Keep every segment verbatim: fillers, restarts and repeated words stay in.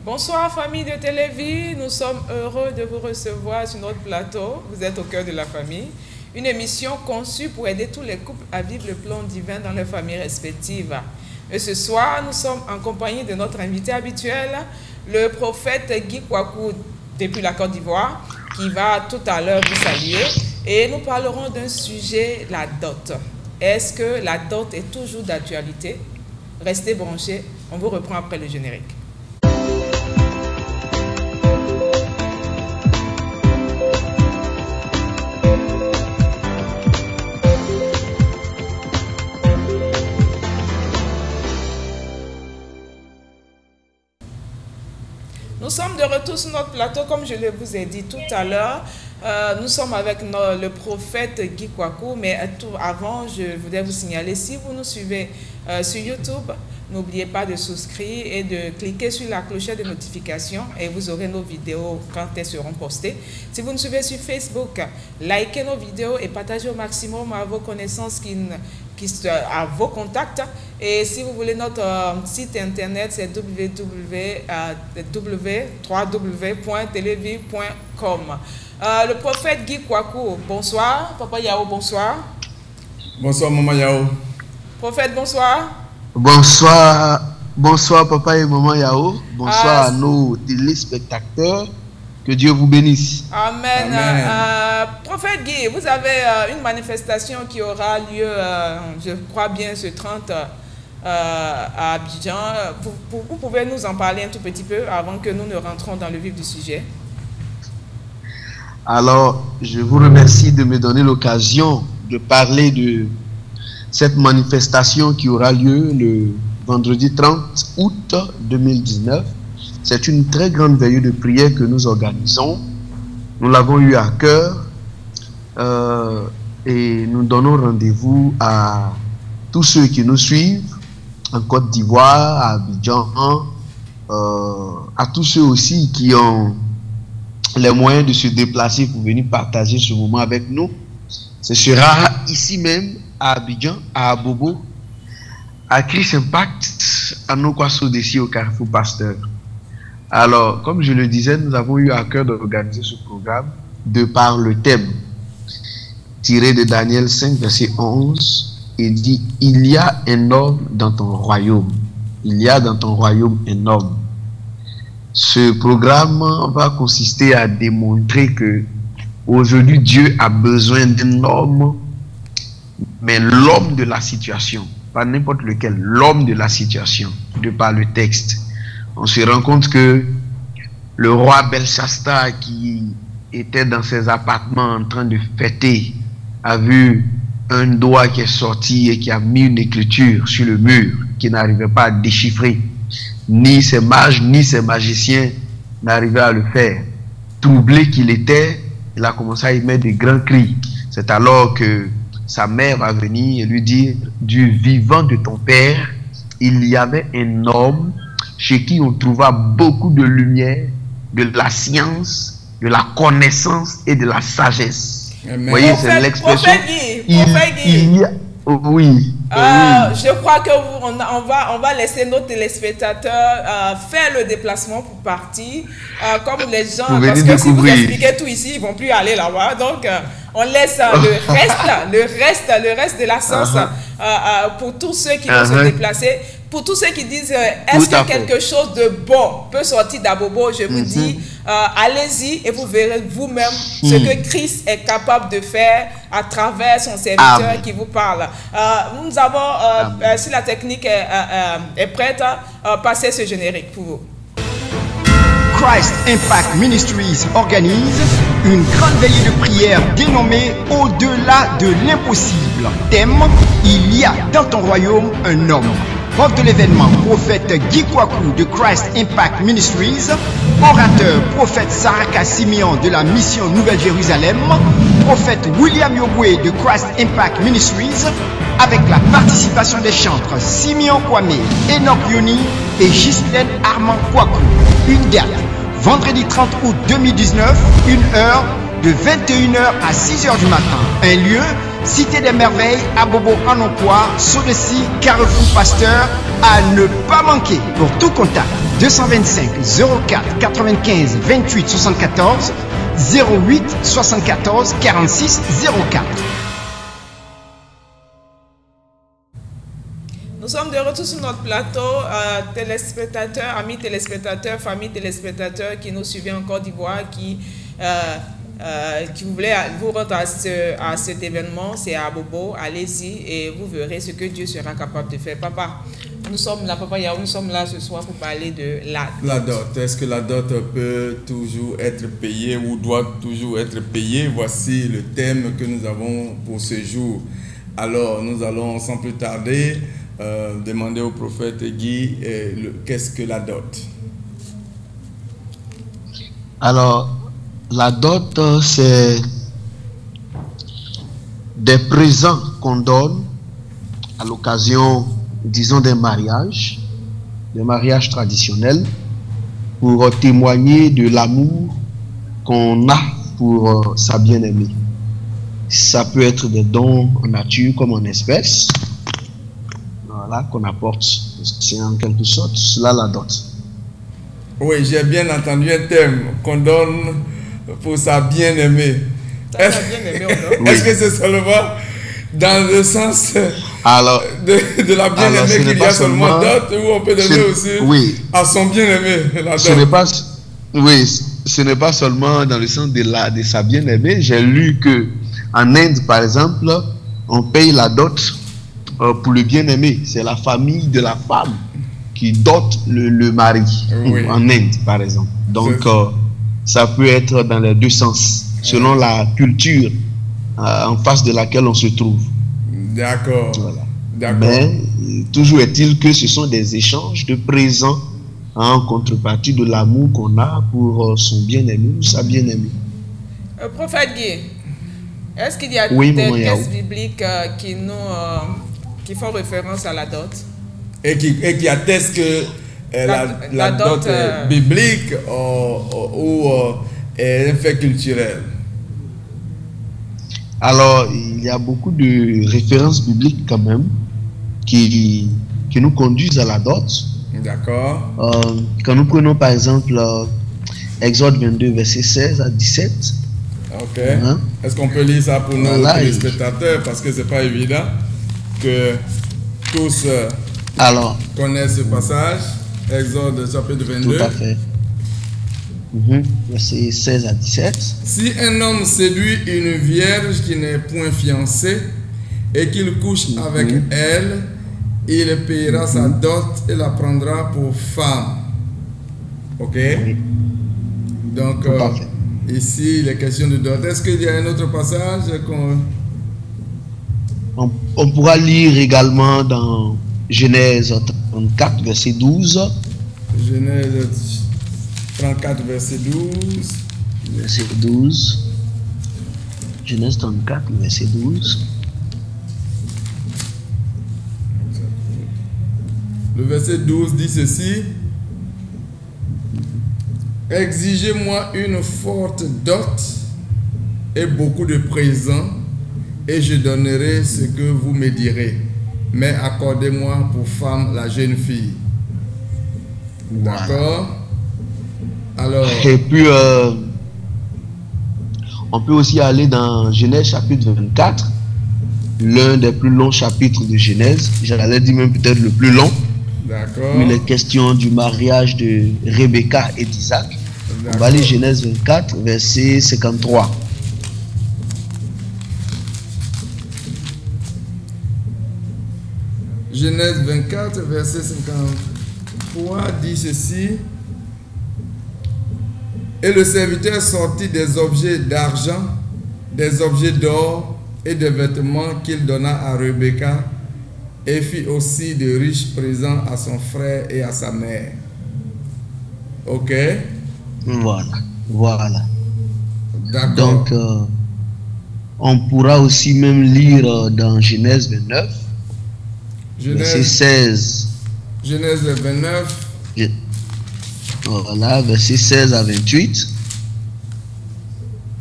Bonsoir famille de Télévie, nous sommes heureux de vous recevoir sur notre plateau. Vous êtes au cœur de la famille. Une émission conçue pour aider tous les couples à vivre le plan divin dans leurs familles respectives. Et ce soir, nous sommes en compagnie de notre invité habituel, le prophète Guy Kwaku depuis la Côte d'Ivoire, qui va tout à l'heure vous saluer. Et nous parlerons d'un sujet, la dot. Est-ce que la dot est toujours d'actualité? Restez branchés, on vous reprend après le générique. Nous sommes de retour sur notre plateau, comme je le vous ai dit tout à l'heure. Euh, nous sommes avec nos, le prophète Guy Kwaku, mais tout, avant, je voudrais vous signaler, si vous nous suivez euh, sur YouTube, n'oubliez pas de souscrire et de cliquer sur la clochette de notification et vous aurez nos vidéos quand elles seront postées. Si vous nous suivez sur Facebook, likez nos vidéos et partagez au maximum à vos connaissances, qui, qui, à vos contacts. Et si vous voulez notre euh, site internet, c'est w w w point télévie point com. Euh, le prophète Guy Kwaku, bonsoir. Papa Yao, bonsoir. Bonsoir, Maman Yao. Prophète, bonsoir. Bonsoir, bonsoir Papa et Maman Yao. Bonsoir ah, à nos téléspectateurs. Que Dieu vous bénisse. Amen. Amen. Euh, prophète Guy, vous avez euh, une manifestation qui aura lieu, euh, je crois bien, ce trente euh, à Abidjan. Vous, vous, vous pouvez nous en parler un tout petit peu avant que nous ne rentrons dans le vif du sujet? Alors, je vous remercie de me donner l'occasion de parler de cette manifestation qui aura lieu le vendredi trente août deux mille dix-neuf. C'est une très grande veillée de prière que nous organisons. Nous l'avons eu à cœur euh, et nous donnons rendez-vous à tous ceux qui nous suivent en Côte d'Ivoire, à Abidjan, euh, à tous ceux aussi qui ont les moyens de se déplacer pour venir partager ce moment avec nous. Ce sera ici même à Abidjan, à Abobo, à Chris Impact, à Nokwasso d'ici au Carrefour Pasteur. Alors, comme je le disais, nous avons eu à cœur d'organiser ce programme de par le thème tiré de Daniel cinq, verset onze, et dit: il y a un homme dans ton royaume. Il y a dans ton royaume un homme. Ce programme va consister à démontrer que aujourd'hui Dieu a besoin d'un homme, mais l'homme de la situation, pas n'importe lequel, l'homme de la situation, de par le texte. On se rend compte que le roi Belshazzar, qui était dans ses appartements en train de fêter, a vu un doigt qui est sorti et qui a mis une écriture sur le mur qui n'arrivait pas à déchiffrer. Ni ses mages, ni ses magiciens n'arrivaient à le faire. Troublé qu'il était, il a commencé à émettre des grands cris. C'est alors que sa mère va venir et lui dire: du vivant de ton père, il y avait un homme chez qui on trouva beaucoup de lumière, de la science, de la connaissance et de la sagesse. Amen. Vous voyez, c'est l'expression. Il, il y a... Oui. Euh, oui. Je crois que vous, on, on, va, on va laisser nos téléspectateurs euh, faire le déplacement pour partir. Euh, comme les gens, vous parce que découvrir. Si vous expliquez tout ici, ils ne vont plus aller là-bas. Donc, euh, on laisse euh, le reste, le reste, le reste de la sauce uh -huh. euh, euh, pour tous ceux qui uh -huh. vont se déplacer. Pour tous ceux qui disent, euh, est-ce que quelque chose de bon peut sortir d'Abobo? Je vous mm -hmm. dis, euh, allez-y et vous verrez vous-même mm. ce que Christ est capable de faire à travers son serviteur Amen. Qui vous parle. Euh, nous avons, euh, euh, si la technique est, euh, est prête, euh, passez ce générique pour vous. Christ Impact Ministries organise une grande veillée de prière dénommée Au-delà de l'impossible. Thème: il y a dans ton royaume un homme. Hors de l'événement, prophète Guy Kwaku de Christ Impact Ministries, orateur, prophète Saraka Simeon de la mission Nouvelle-Jérusalem, prophète William Yogwe de Christ Impact Ministries, avec la participation des chantres Simeon Kwame, Enoch Yoni et Ghislaine Armand Kwaku. Une date: vendredi trente août deux mille dix-neuf, une heure, de vingt et une heures à six heures du matin. Un lieu, Cité des Merveilles, à Bobo en emploi, Sorecy, Carrefour Pasteur, à ne pas manquer. Pour tout contact, deux cent vingt-cinq zéro quatre quatre-vingt-quinze vingt-huit soixante-quatorze, zéro huit soixante-quatorze quarante-six zéro quatre. Nous sommes de retour sur notre plateau, euh, téléspectateurs, amis téléspectateurs, familles téléspectateurs qui nous suivent en Côte d'Ivoire, qui, euh, euh, qui voulaient vous rendre à, ce, à cet événement, c'est à Bobo, allez-y et vous verrez ce que Dieu sera capable de faire. Papa, nous sommes là, Papa Yao, nous sommes là ce soir pour parler de la dot. La dot, est-ce que la dot peut toujours être payée ou doit toujours être payée? Voici le thème que nous avons pour ce jour. Alors, nous allons sans plus tarder Euh, demander au prophète Guy euh, qu'est-ce que la dot. Alors, la dot, c'est des présents qu'on donne à l'occasion, disons, d'un mariage, d'un mariage traditionnel, pour témoigner de l'amour qu'on a pour euh, sa bien-aimée. Ça peut être des dons en nature comme en espèces. Voilà, qu'on apporte, c'est en quelque sorte cela la dot. Oui, j'ai bien entendu un thème qu'on donne pour sa bien-aimée. Est-ce bien est que c'est seulement dans le sens alors, de, de la bien-aimée qu'il y a seulement dot, ou on peut donner aussi oui, à son bien-aimé la dot? Ce n'est pas, oui, ce n'est pas seulement dans le sens de, la, de sa bien-aimée. J'ai lu que en Inde, par exemple, on paye la dot Euh, pour le bien-aimé. C'est la famille de la femme qui dote le, le mari, oui. En Inde par exemple. Donc euh, ça peut être dans les deux sens selon oui. La culture euh, en face de laquelle on se trouve. D'accord. Voilà. Mais euh, toujours est-il que ce sont des échanges de présents hein, en contrepartie de l'amour qu'on a pour euh, son bien-aimé ou sa bien-aimée. Euh, prophète Guy, est-ce qu'il y a oui, des textes bibliques euh, qui nous euh, qui font référence à la dot et qui, et qui attestent que euh, la, la, la, la dot, dot euh, est biblique ou, ou euh, est un fait culturel? Alors, il y a beaucoup de références bibliques quand même qui, qui nous conduisent à la dot. D'accord. Euh, quand nous prenons par exemple euh, Exode vingt-deux, versets seize à dix-sept. Ok. Hein? Est-ce qu'on peut lire ça pour nos téléspectateurs? Parce que c'est pas évident que tous euh, Alors, connaissent ce passage. Exode chapitre vingt-deux. Tout à fait. Mm-hmm. Verset seize à dix-sept. Si un homme séduit une vierge qui n'est point fiancée et qu'il couche mm-hmm. avec elle, il payera mm-hmm. sa dot et la prendra pour femme. Ok? Oui. Donc, euh, ici, il est question de dot. Est-ce qu'il y a un autre passage qu'on... On, on pourra lire également dans Genèse trente-quatre, verset douze. Genèse trente-quatre, verset douze. Verset douze. Genèse trente-quatre, verset douze. Le verset douze dit ceci. Exigez-moi une forte dot et beaucoup de présents, et je donnerai ce que vous me direz. Mais accordez-moi pour femme la jeune fille. Voilà. D'accord? Alors. Et puis, euh, on peut aussi aller dans Genèse chapitre vingt-quatre, l'un des plus longs chapitres de Genèse. J'allais dire même peut-être le plus long. D'accord. Il est question du mariage de Rebecca et d'Isaac. On va aller Genèse vingt-quatre, verset cinquante-trois. Genèse vingt-quatre, verset cinquante-trois dit ceci. Et le serviteur sortit des objets d'argent, des objets d'or et des vêtements qu'il donna à Rebecca, et fit aussi de riches présents à son frère et à sa mère. Ok? Voilà, voilà. D'accord. Donc, euh, on pourra aussi même lire dans Genèse vingt-neuf, Genèse, verset seize. Genèse vingt-neuf. Voilà, verset seize à vingt-huit.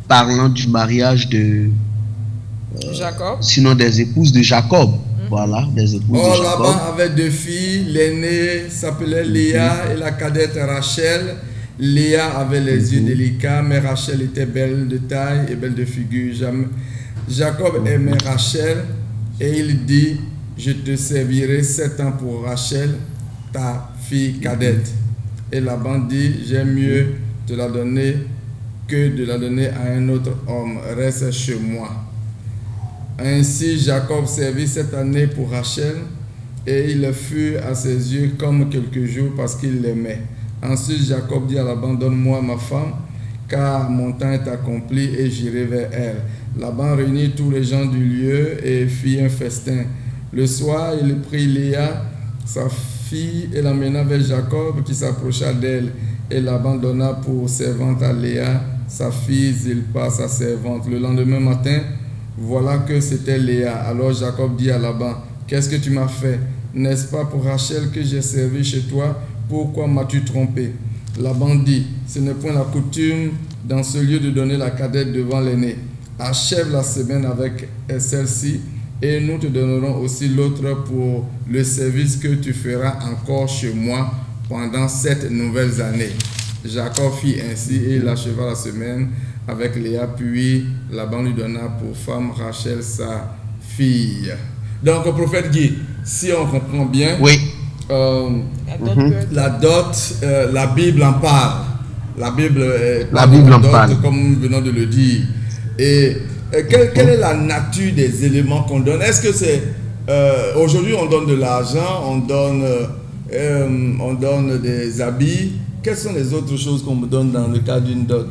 parlant du mariage de euh, Jacob. Sinon des épouses de Jacob. Mm-hmm. Voilà, des épouses oh, de Jacob. Laban avait deux filles. L'aînée s'appelait Léa mm-hmm. et la cadette Rachel. Léa avait les mm-hmm. yeux délicats, mais Rachel était belle de taille et belle de figure. Jacob mm-hmm. aimait Rachel et il dit, je te servirai sept ans pour Rachel, ta fille cadette. Et Laban dit, j'aime mieux te la donner que de la donner à un autre homme. Reste chez moi. Ainsi, Jacob servit cette année pour Rachel et il fut à ses yeux comme quelques jours parce qu'il l'aimait. Ensuite, Jacob dit à Laban, donne-moi ma femme, car mon temps est accompli et j'irai vers elle. Laban réunit tous les gens du lieu et fit un festin. Le soir, il prit Léa, sa fille, et l'amena vers Jacob, qui s'approcha d'elle. Et Laban donna pour servante à Léa, sa fille Zilpa, sa servante. Le lendemain matin, voilà que c'était Léa. Alors Jacob dit à Laban, qu'est-ce que tu m'as fait? N'est-ce pas pour Rachel que j'ai servi chez toi? Pourquoi m'as-tu trompé? Laban dit, ce n'est point la coutume dans ce lieu de donner la cadette devant l'aîné. Achève la semaine avec celle-ci et nous te donnerons aussi l'autre pour le service que tu feras encore chez moi pendant sept nouvelles années. Jacob fit ainsi et il acheva la semaine avec Léa, puis Laban lui donna pour femme Rachel sa fille. Donc, au prophète Guy, si on comprend bien, oui. Euh, mm-hmm. la dot, euh, la Bible en parle. La Bible, euh, la Bible en dot, parle. Comme nous venons de le dire. Et euh, quelle, quelle est la nature des éléments qu'on donne? Est-ce que c'est... Euh, aujourd'hui, on donne de l'argent, on donne, euh, on donne des habits. Quelles sont les autres choses qu'on me donne dans le cas d'une dot?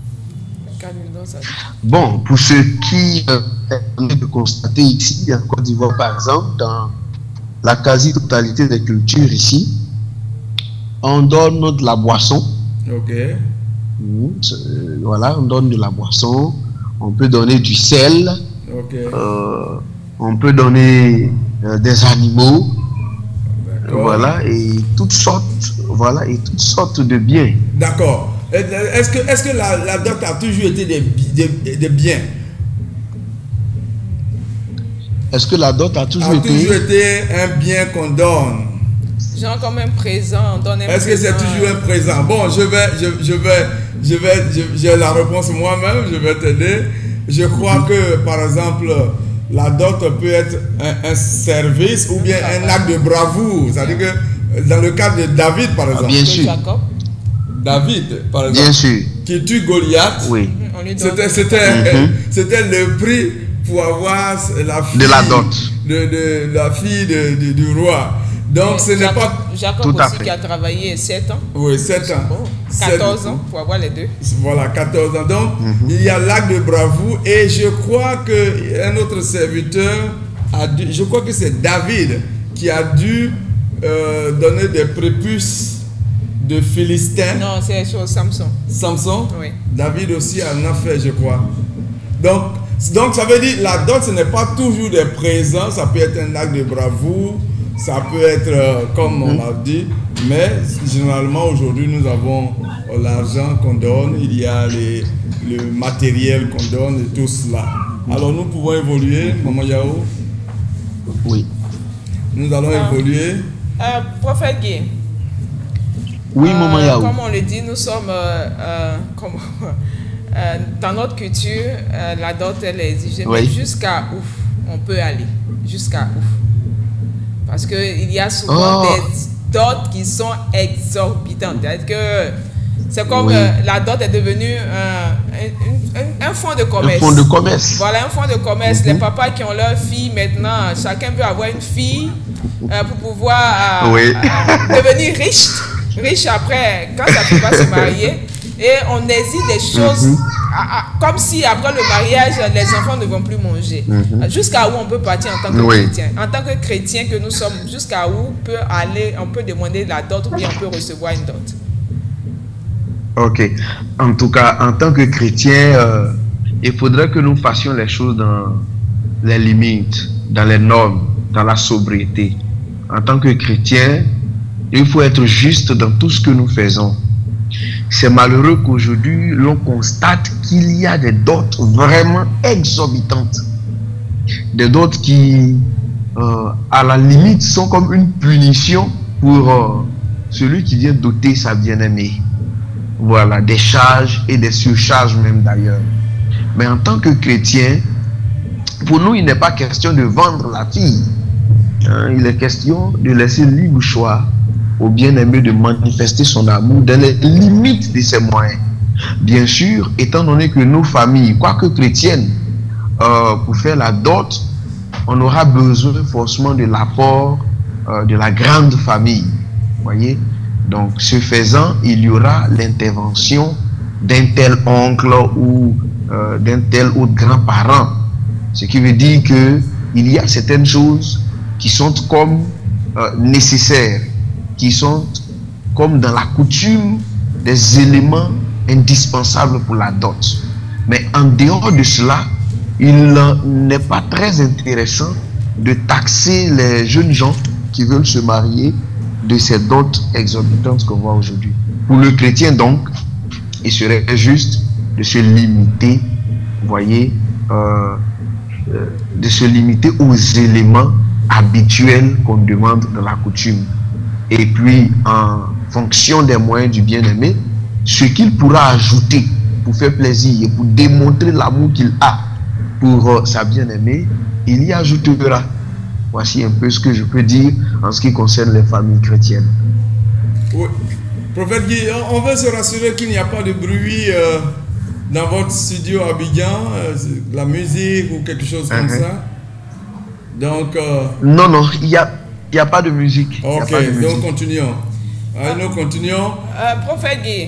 Bon, pour ceux qui euh, de constater ici, en Côte d'Ivoire par exemple, dans la quasi-totalité des cultures ici, on donne de la boisson. Ok. Mmh, voilà, on donne de la boisson. On peut donner du sel. Ok. Euh, on peut donner euh, des animaux. Voilà, et toutes sortes, voilà, et toutes sortes de biens. D'accord. Est-ce que, est-ce que la, la dot a toujours été des, des, des biens? Est-ce que la dot a toujours, a été... toujours été un bien qu'on donne? Genre comme un présent, on donne un Est-ce que c'est toujours un présent? Bon, je vais, je, je vais, je vais, j'ai la réponse moi-même, je vais t'aider. Je crois que, par exemple, la dot peut être un, un service ou bien un acte de bravoure. C'est-à-dire que dans le cas de David, par exemple. Ah, bien sûr. David, par exemple. Bien sûr. Qui tue Goliath. Oui. C'était, c'était, mm-hmm. c'était le prix pour avoir la fille de la dot. De, de la fille de, de, du roi. Donc, ce n'est pas... Jacob aussi qui a travaillé sept ans. Oui, sept ans. Bon, quatorze ans pour avoir les deux. Voilà, quatorze ans. Donc, mm-hmm. il y a l'acte de bravoure. Et je crois qu'un autre serviteur a dû... Je crois que c'est David qui a dû euh, donner des prépuces de Philistins. Non, c'est sur Samson. Samson? Oui. David aussi en a fait, je crois. Donc, donc ça veut dire, la dot, ce n'est pas toujours des présents. Ça peut être un acte de bravoure. Ça peut être, euh, comme on l'a dit, mais généralement aujourd'hui nous avons euh, l'argent qu'on donne, il y a les, le matériel qu'on donne et tout cela. Alors nous pouvons évoluer, Maman Yao? Oui. Nous allons euh, évoluer. Euh, prophète Guy. Oui, Maman Yao. Comme on le dit, nous sommes euh, euh, comme, euh, dans notre culture, euh, la dot elle est exigée, oui. Mais jusqu'à où on peut aller? Jusqu'à où? Parce qu'il y a souvent oh. des dots qui sont exorbitantes. C'est-à-dire que c'est comme oui. euh, la dot est devenue euh, un, un, un fonds de commerce. Un fonds de commerce. Voilà, un fonds de commerce. Mm-hmm. Les papas qui ont leur fille maintenant, chacun veut avoir une fille euh, pour pouvoir euh, oui. euh, devenir riche. Riche après, quand sa fille va se marier. Et on hésite des choses mm-hmm. à, à, comme si après le mariage, les enfants ne vont plus manger. Mm-hmm. Jusqu'à où on peut partir en tant que oui. chrétien? En tant que chrétien que nous sommes, jusqu'à où on peut aller, on peut demander la dot ou bien on peut recevoir une dot? Ok. En tout cas, en tant que chrétien, euh, il faudrait que nous fassions les choses dans les limites, dans les normes, dans la sobriété. En tant que chrétien, il faut être juste dans tout ce que nous faisons. C'est malheureux qu'aujourd'hui, l'on constate qu'il y a des dots vraiment exorbitantes. Des dots qui, euh, à la limite, sont comme une punition pour euh, celui qui vient doter sa bien-aimée. Voilà, des charges et des surcharges même d'ailleurs. Mais en tant que chrétien, pour nous, il n'est pas question de vendre la fille. Hein, il est question de laisser libre choix au bien-aimé de manifester son amour dans les limites de ses moyens. Bien sûr, étant donné que nos familles, quoique chrétiennes, euh, pour faire la dot, on aura besoin forcément de l'apport euh, de la grande famille. Voyez? Donc, ce faisant, il y aura l'intervention d'un tel oncle ou euh, d'un tel autre grand-parent. Ce qui veut dire que il y a certaines choses qui sont comme euh, nécessaires, qui sont comme dans la coutume des éléments indispensables pour la dot. Mais en dehors de cela, il n'est pas très intéressant de taxer les jeunes gens qui veulent se marier de ces dots exorbitantes qu'on voit aujourd'hui. Pour le chrétien donc, il serait juste de se limiter, vous voyez, euh, de se limiter aux éléments habituels qu'on demande dans la coutume. Et puis, en fonction des moyens du bien-aimé, ce qu'il pourra ajouter pour faire plaisir et pour démontrer l'amour qu'il a pour euh, sa bien-aimée, il y ajoutera. Voici un peu ce que je peux dire en ce qui concerne les familles chrétiennes. Oui. Prophète Guy, on veut se rassurer qu'il n'y a pas de bruit euh, dans votre studio à Abidjan, euh, la musique ou quelque chose comme uh-huh. ça. Donc... Euh... Non, non, il n'y a, y a pas de musique. Ok, pas de musique. donc continuons. Allez, nous continuons. Euh, Prophète Guy,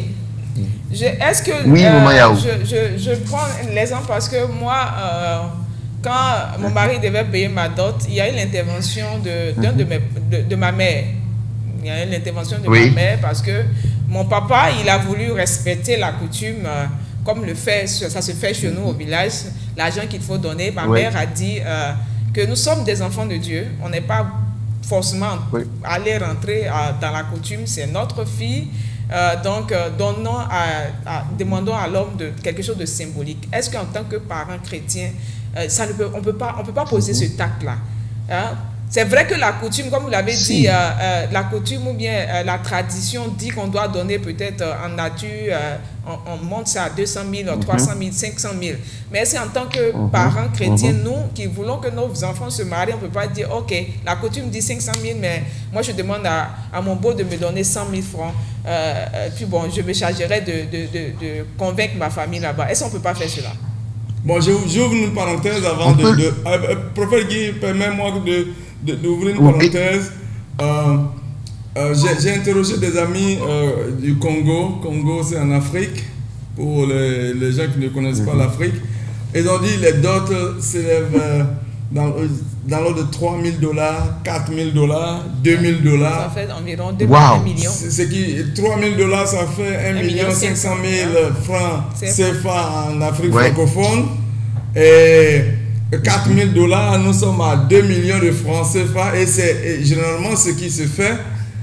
est-ce que... Oui, euh, Maman Yao. Je, je, je prends l'exemple parce que moi... Euh, quand mon mari devait payer ma dot, il y a eu l'intervention de, d'un de, mes, de, de ma mère. Il y a eu l'intervention de oui. ma mère parce que mon papa, il a voulu respecter la coutume euh, comme le fait, ça se fait chez nous au village. L'argent qu'il faut donner, ma oui. mère a dit euh, que nous sommes des enfants de Dieu. On n'est pas forcément oui. allé rentrer à, dans la coutume, c'est notre fille. Euh, donc, euh, donnons à, à, demandons à l'homme de quelque chose de symbolique. Est-ce qu'en tant que parent chrétien, Euh, ça ne peut, on ne peut pas, on peut pas poser ce tact-là. Hein? C'est vrai que la coutume, comme vous l'avez si. dit, euh, euh, la coutume ou bien euh, la tradition dit qu'on doit donner peut-être euh, en nature, euh, on, on monte ça à deux cent mille, mm-hmm. trois cent mille, cinq cent mille. Mais c'est en tant que mm-hmm. parents chrétiens, mm-hmm. nous qui voulons que nos enfants se marient, on ne peut pas dire, ok, la coutume dit cinq cent mille, mais moi je demande à, à mon beau de me donner cent mille francs. Euh, euh, puis bon, je me chargerai de, de, de, de convaincre ma famille là-bas. Est-ce qu'on ne peut pas faire cela? Bon, j'ouvre une parenthèse avant de... de euh, Prophète Guy, permets-moi d'ouvrir une oui. parenthèse. Euh, euh, J'ai interrogé des amis euh, du Congo. Congo, c'est en Afrique, pour les, les gens qui ne connaissent mm-hmm. pas l'Afrique. Ils ont dit les dots s'élèvent euh, dans, dans l'ordre de trois mille dollars, quatre mille dollars, deux mille dollars. Ça fait environ deux wow. millions. C'est qui trois mille dollars, ça fait un million cinq cent mille francs C F A en Afrique ouais. francophone. Et quatre mille dollars, nous sommes à deux millions de francs C F A. Et c'est généralement ce qui se fait.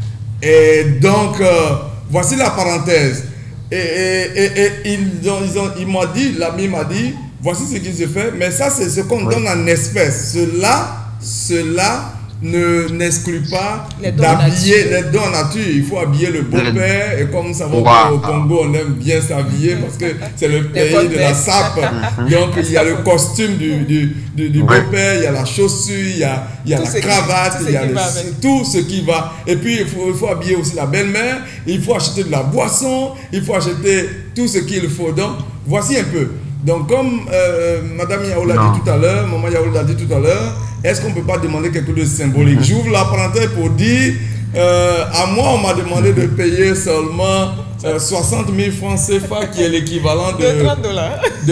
Et donc, euh, voici la parenthèse. Et, et, et, et ils ont, ils ont, ils m'ont dit, l'ami m'a dit, voici ce qui se fait, mais ça c'est ce qu'on oui. donne en espèces. Cela, cela ne n'exclut pas d'habiller les dons en nature. Il faut habiller le beau-père et comme nous savons wow. au Congo on aime bien s'habiller parce que c'est le pays de la sape. Donc il y a le costume du, du, du, du beau-père, il y a la chaussure, il y a, il y a la cravate, il y a le, tout ce qui va. Et puis il faut, il faut habiller aussi la belle-mère, il faut acheter de la boisson, il faut acheter tout ce qu'il faut. Donc voici un peu. Donc, comme euh, Madame Yao l'a dit tout à l'heure, Maman Yao l'a dit tout à l'heure, est-ce qu'on ne peut pas demander quelque chose de symbolique? J'ouvre la parenthèse pour dire, euh, à moi, on m'a demandé de payer seulement euh, soixante mille francs C F A, qui est l'équivalent de, de,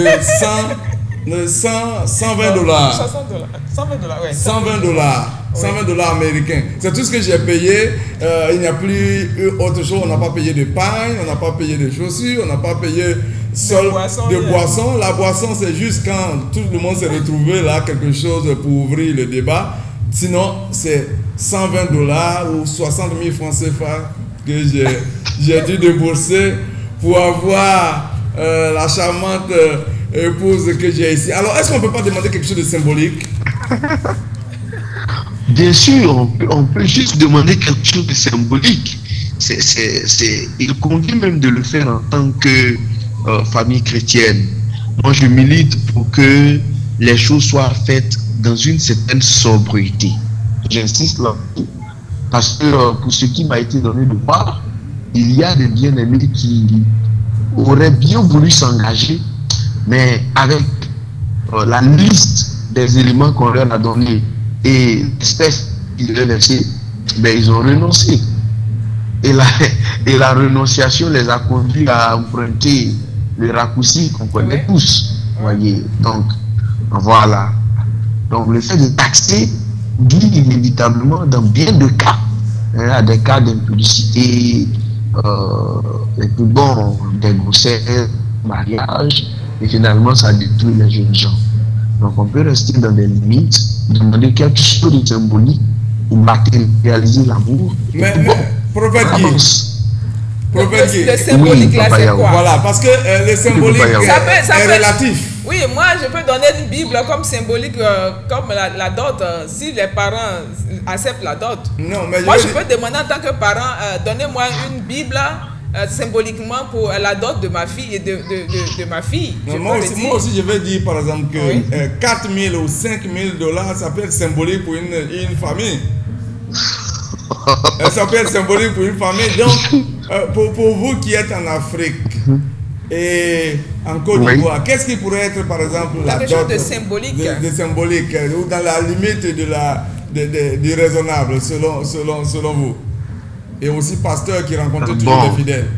de cent, cent vingt dollars. cent vingt dollars, oui. cent vingt dollars. cent vingt dollars américains. C'est tout ce que j'ai payé. Euh, il n'y a plus autre chose. On n'a pas payé de pain, on n'a pas payé de chaussures, on n'a pas payé seul de boisson. De boisson. La boisson, c'est juste quand tout le monde s'est retrouvé là, quelque chose pour ouvrir le débat. Sinon, c'est cent vingt dollars ou soixante mille francs C F A que j'ai dû débourser pour avoir euh, la charmante euh, épouse que j'ai ici. Alors, est-ce qu'on ne peut pas demander quelque chose de symbolique? Bien sûr, on peut, on peut juste demander quelque chose de symbolique. C'est, c'est, c'est, il convient même de le faire en tant que euh, famille chrétienne. Moi, je milite pour que les choses soient faites dans une certaine sobriété. J'insiste là, parce que euh, pour ce qui m'a été donné de voir, il y a des bien-aimés qui auraient bien voulu s'engager, mais avec euh, la liste des éléments qu'on leur a donnés et l'espèce qu'ils devaient verser, ben, ils ont renoncé. Et la, et la renonciation les a conduits à emprunter le raccourci qu'on connaît oui. tous. Voyez. Donc, voilà. Donc, le fait de taxer dit inévitablement dans bien de cas, hein, à des cas d'impudicité, euh, et puis bon, des grossesses, mariages, et finalement, ça détruit les jeunes gens. Donc, on peut rester dans des limites, demander quelque chose de symbolique pour matérialiser l'amour. Mais, mais, bon, prophète Guy, prophète Guy, le symbolique oui, là, c'est quoi? Voilà, parce que euh, le symbolique ça peut, ça est peut, relatif. Oui, moi, je peux donner une Bible comme symbolique, euh, comme la, la dot, euh, si les parents acceptent la dot. Non, mais moi, je, je peux demander en tant que parent, euh, donnez-moi une Bible euh, symboliquement pour euh, la dot de ma fille et de, de, de, de ma fille. Non, moi, aussi, moi aussi, je vais dire par exemple que oui. euh, quatre mille ou cinq mille dollars, ça peut être symbolique pour une, une famille. Ça peut être symbolique pour une famille. Donc, euh, pour, pour vous qui êtes en Afrique et en Côte d'Ivoire, oui. qu'est-ce qui pourrait être, par exemple, la quelque dot chose de symbolique, de, de symbolique ou dans la limite de la, de, de, du raisonnable, selon, selon, selon vous? Et aussi pasteur qui rencontre bon. toujours des fidèles.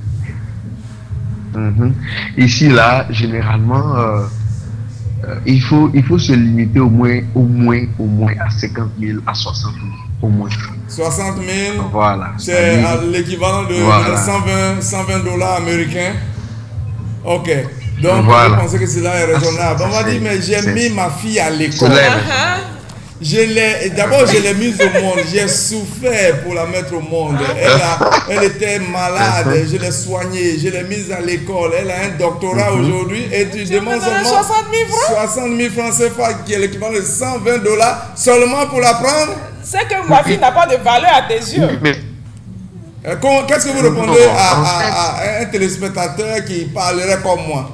Mm-hmm. Ici, là, généralement, euh, euh, il, faut, il faut se limiter au moins, au moins, au moins à cinquante mille à soixante mille. Au moins. soixante mille, voilà. C'est l'équivalent de voilà. cent vingt dollars américains. Ok. Donc, voilà. Vous pensez que cela est raisonnable. On va dire, mais j'ai mis ma fille à l'école. D'abord, je l'ai mise au monde. J'ai souffert pour la mettre au monde. Elle, a, elle était malade. Je l'ai soignée. Je l'ai mise à l'école. Elle a un doctorat mm-hmm. aujourd'hui. Et tu je demandes seulement soixante mille francs C F A, qui est l'équivalent de cent vingt dollars, seulement pour la prendre. C'est que ma fille n'a pas de valeur à tes yeux. Qu'est-ce que vous répondez à, à, à un téléspectateur qui parlerait comme moi?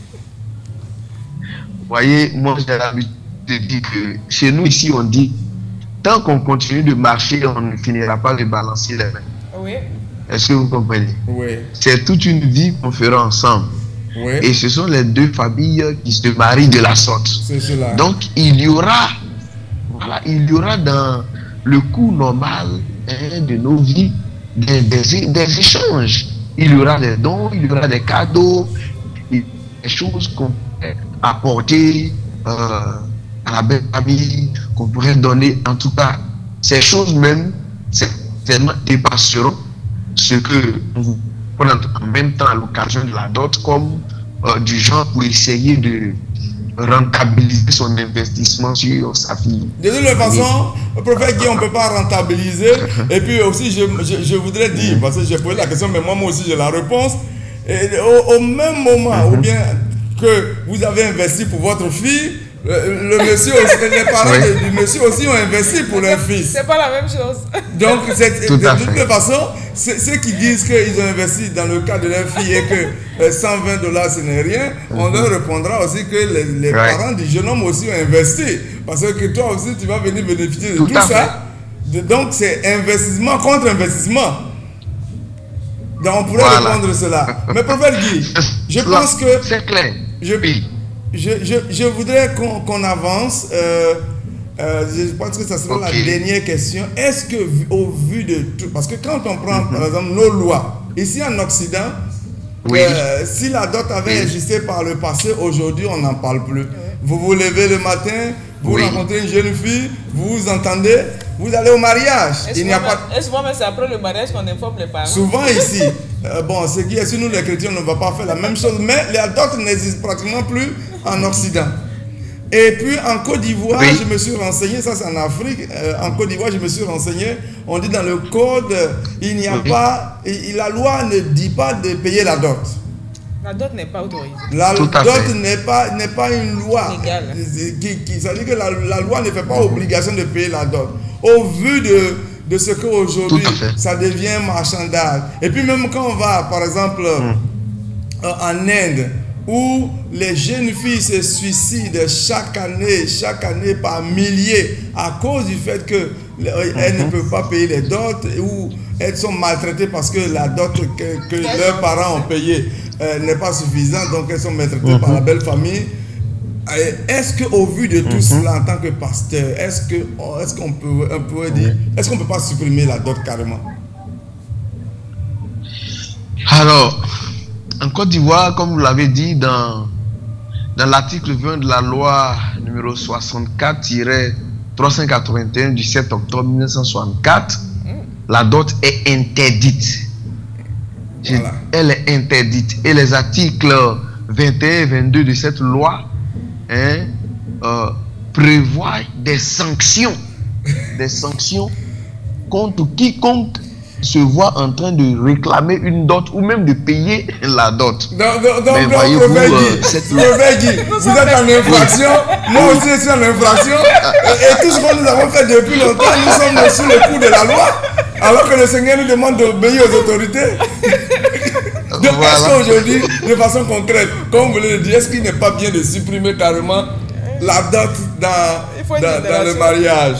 Vous voyez, moi j'ai l'habitude de dire que chez nous ici on dit, tant qu'on continue de marcher, on ne finira pas de balancer les mains. Oui. Est-ce que vous comprenez? Oui. C'est toute une vie qu'on fera ensemble. Oui. Et ce sont les deux familles qui se marient de la sorte. C'est cela. Donc il y aura, voilà, il y aura dans le cours normal hein, de nos vies des, des, des échanges. Il y aura des dons, il y aura des cadeaux, des choses qu'on pourrait apporter euh, à la belle famille, qu'on pourrait donner. En tout cas, ces choses même certainement dépasseront ce que nous prenons en même temps à l'occasion de la dot comme euh, du genre pour essayer de rentabiliser son investissement sur sa fille. De toute façon, le prophète Guy, on ne peut pas rentabiliser. Et puis aussi, je, je, je voudrais dire, parce que j'ai posé la question, mais moi, moi aussi j'ai la réponse. Et au, au même moment, ou bien que vous avez investi pour votre fille, le, le monsieur aussi, les parents oui. du monsieur aussi ont investi pour leur fils. C'est pas la même chose. Donc, de, de toute façon, ceux qui disent qu'ils ont investi dans le cas de leur fille et que euh, cent vingt dollars ce n'est rien, mm-hmm. on leur répondra aussi que les, les right. parents du jeune homme aussi ont investi. Parce que toi aussi, tu vas venir bénéficier de tout, tout ça. De, donc, c'est investissement contre investissement. Donc, on pourrait voilà. répondre cela. Mais prophète Guy, je pense que... C'est clair. Je, je, je, je voudrais qu'on qu'on avance. Euh, euh, je pense que ça sera okay. la dernière question. Est-ce que, au vu de tout... Parce que quand on prend, mm-hmm. par exemple, nos lois, ici en Occident, oui. euh, si la dot avait oui. existé par le passé, aujourd'hui, on n'en parle plus. Vous vous levez le matin, vous oui. rencontrez une jeune fille, vous vous entendez, vous allez au mariage. Il n'y a pas... Et souvent, c'est après le mariage qu'on informe les parents. Souvent ici, euh, bon, ce qui est, si nous les chrétiens, on ne va pas faire la même chose, mais la dot n'existe pratiquement plus en Occident. Et puis en Côte d'Ivoire, Oui. je me suis renseigné, ça c'est en Afrique, euh, en Côte d'Ivoire, je me suis renseigné, on dit dans le code, il n'y a Oui. pas, et- la loi ne dit pas de payer la dot. La dot n'est pas autorisée. La Tout à dot fait. n'est pas, n'est pas une loi. Légale. Qui, qui, ça veut dire que la, la loi ne fait pas obligation de payer la dot. Au vu de, de ce qu'aujourd'hui, Tout à fait. ça devient marchandage. Et puis même quand on va, par exemple, euh, en Inde, où les jeunes filles se suicident chaque année, chaque année par milliers, à cause du fait qu'elles ne peuvent pas payer les dots, ou elles sont maltraitées parce que la dot que, que leurs parents ont payée euh, n'est pas suffisante, donc elles sont maltraitées par la belle famille. Euh, Est-ce qu'au vu de tout cela, en tant que pasteur, est-ce que oh, est-ce qu'on peut, on peut dire, est-ce qu'on peut pas supprimer la dot carrément? Alors, en Côte d'Ivoire, comme vous l'avez dit, dans, dans l'article vingt de la loi numéro soixante-quatre trois cent quatre-vingt-un du sept octobre mille neuf cent soixante-quatre, la dot est interdite. Je- Voilà. Elle est interdite. Et les articles vingt et un et vingt-deux de cette loi hein, euh, prévoient des sanctions. Des sanctions contre quiconque se voit en train de réclamer une dot ou même de payer la dot. Donc, donc, donc, Mais donc, voyez-vous, Prophète Guy, euh, cette loi- Prophète Guy, vous êtes en infraction, moi aussi je suis en infraction, et, et tout ce que nous avons fait depuis longtemps, nous sommes sous le coup de la loi, alors que le Seigneur nous demande d'obéir aux autorités. Donc est-ce Voilà. qu'aujourd'hui, de façon concrète, comme vous le dites, est-ce qu'il n'est pas bien de supprimer carrément la dot dans, Il faut une dans, dans le génération. mariage?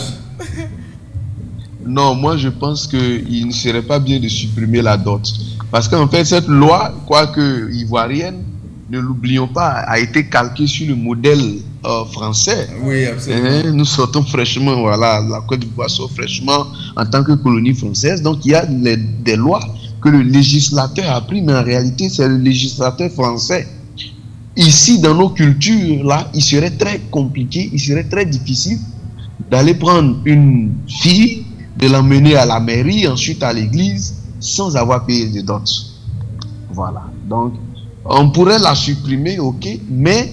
Non, moi je pense qu'il ne serait pas bien de supprimer la dot. Parce qu'en fait, cette loi, quoique ivoirienne, ne l'oublions pas, a été calquée sur le modèle euh, français. Oui, absolument. Hein, nous sortons fraîchement, voilà, la Côte d'Ivoire sort fraîchement en tant que colonie française. Donc il y a les- des lois que le législateur a pris, mais en réalité c'est le législateur français. Ici, dans nos cultures, là, il serait très compliqué, il serait très difficile d'aller prendre une fille, de l'emmener à la mairie, ensuite à l'église, sans avoir payé de dot. Voilà. Donc, on pourrait la supprimer, ok, mais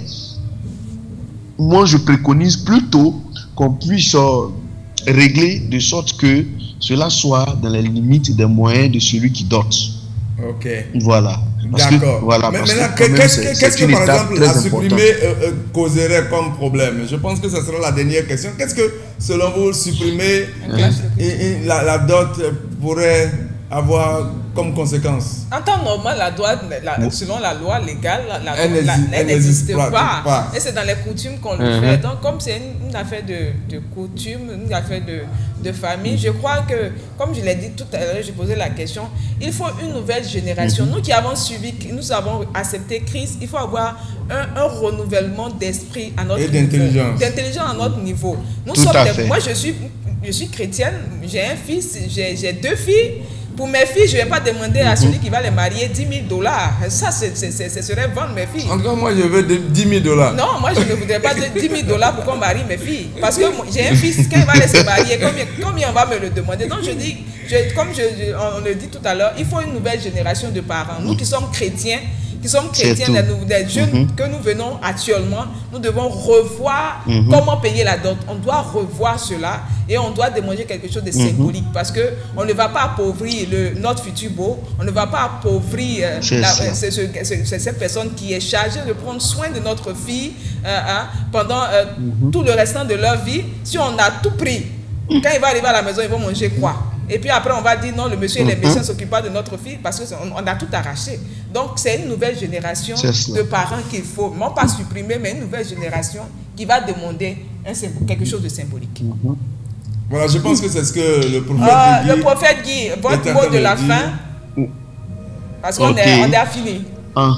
moi je préconise plutôt qu'on puisse euh, régler de sorte que cela soit dans les limites des moyens de celui qui dote. Ok. Voilà. Parce que- D'accord. voilà, Mais parce maintenant, que quand même, qu'est-ce c'est- que, c'est qu'est-ce que une par étape exemple, très à importante. supprimer euh, euh, causerait comme problème? Je pense que ce sera la dernière question. Qu'est-ce que, selon vous, supprimer Un clash de et- et la, la dot pourrait avoir comme conséquence? En temps normal, la dot, la- selon la loi légale, la, la- Elle la- n'existe- elle elle n'existe n'existe pas. pas, pas. Et c'est dans les coutumes qu'on le Mhm. fait. Donc, comme c'est une, une affaire de, de coutume, une affaire de, de famille, je crois que, comme je l'ai dit tout à l'heure, j'ai posé la question, il faut une nouvelle génération. Nous qui avons suivi, nous avons accepté Christ, il faut avoir un, un renouvellement d'esprit à notre Et niveau. d'intelligence. D'intelligence à notre niveau. Nous Tout sommes à des- fait. moi, je suis, je suis chrétienne, j'ai un fils, j'ai j'ai deux filles. Pour mes filles, je ne vais pas demander à celui qui va les marier dix mille dollars. Ça, c'est- c'est- c'est- ce serait vendre mes filles. En tout cas, moi, je veux de dix mille dollars. Non, moi, je ne voudrais pas de dix mille dollars pour qu'on marie mes filles. Parce que moi, j'ai un fils, quand il va aller se marier, combien, combien on va me le demander? Donc, je dis, je- comme je, je- on le dit tout à l'heure, il faut une nouvelle génération de parents. Nous qui sommes chrétiens, qui sommes C'est chrétiens, tout. des, nou- des jeunes que nous venons actuellement, nous devons revoir comment payer la dot. On doit revoir cela et on doit démanger quelque chose de symbolique parce que on ne va pas appauvrir le, notre futur beau, on ne va pas appauvrir euh, C'est la- ça. euh, c'est ce- c'est- c'est cette personne qui est chargée de prendre soin de notre fille euh, hein, pendant euh, tout le restant de leur vie. Si on a tout pris, quand il va arriver à la maison, ils vont manger quoi? Et puis après, on va dire non, le monsieur et les méchants s'occupent pas de notre fille parce qu'on on a tout arraché. Donc, c'est une nouvelle génération C'est cela. de parents qu'il faut, non pas supprimer, mais une nouvelle génération qui va demander un symbole- quelque chose de symbolique. Voilà, je pense que c'est ce que le prophète Euh, dit. le prophète Guy, votre est en mot train de de la dire. fin, parce qu'on Ok. est, on est fini. Ah.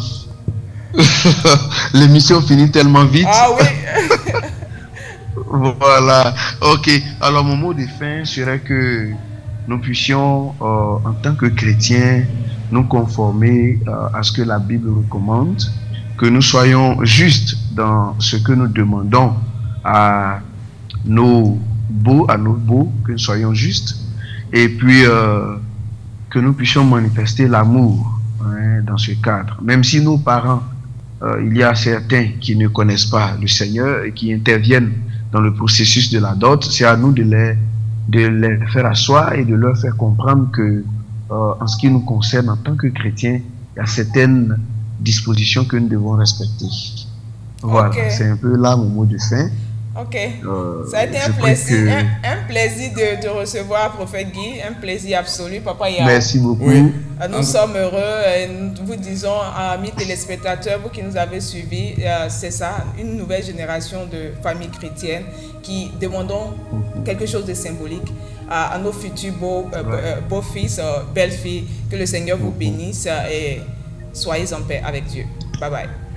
L'émission finit tellement vite. Ah oui. Voilà. Ok. Alors, mon mot de fin serait que nous puissions, euh, en tant que chrétiens, nous conformer euh, à ce que la Bible recommande, que nous soyons justes dans ce que nous demandons à nos beaux, à nos beaux, que nous soyons justes, et puis euh, que nous puissions manifester l'amour hein, dans ce cadre. Même si nos parents euh, il y a certains qui ne connaissent pas le Seigneur et qui interviennent dans le processus de la dot. C'est à nous de les, de les faire asseoir et de leur faire comprendre que, euh, en ce qui nous concerne en tant que chrétiens, il y a certaines dispositions que nous devons respecter. Voilà, okay. C'est un peu là mon mot de fin. Ok, euh, ça a été un plaisir, que... un, un plaisir de, de recevoir Prophète Guy, un plaisir absolu. Papa Yao. Merci beaucoup. Oui. Nous ah. sommes heureux et nous vous disons, amis téléspectateurs, vous qui nous avez suivis, c'est ça, une nouvelle génération de familles chrétiennes qui demandons mm-hmm. quelque chose de symbolique à, à nos futurs beaux, ouais. euh, beaux fils, euh, belles filles. Que le Seigneur mm-hmm. vous bénisse et soyez en paix avec Dieu. Bye bye.